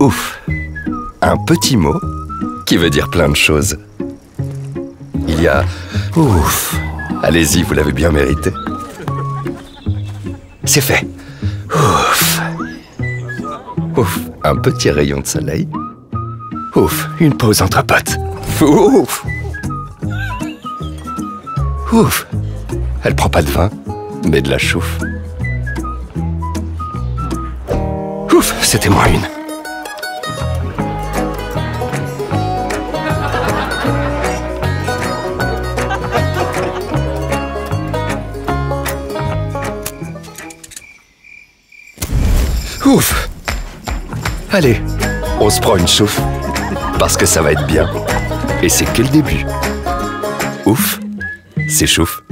Ouf. Un petit mot qui veut dire plein de choses. Il y a ouf. Allez-y, vous l'avez bien mérité. C'est fait. Ouf. Ouf. Un petit rayon de soleil. Ouf. Une pause entre potes. Ouf. Ouf. Elle prend pas de vin, mais de la chouffe. Ouf. C'était moins une. Ouf. Allez, on se prend une chouffe, parce que ça va être bien. Et c'est que le début. Ouf, c'est chouffe.